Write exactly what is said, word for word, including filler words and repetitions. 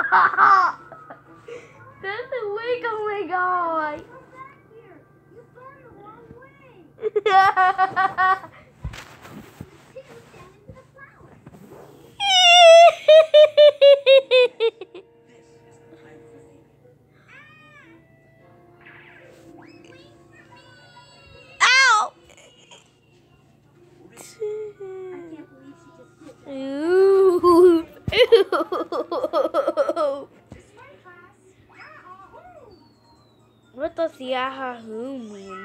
That's a wig, oh my god. You burned the wrong way. Ow! Ooh. What does Yahoo mean?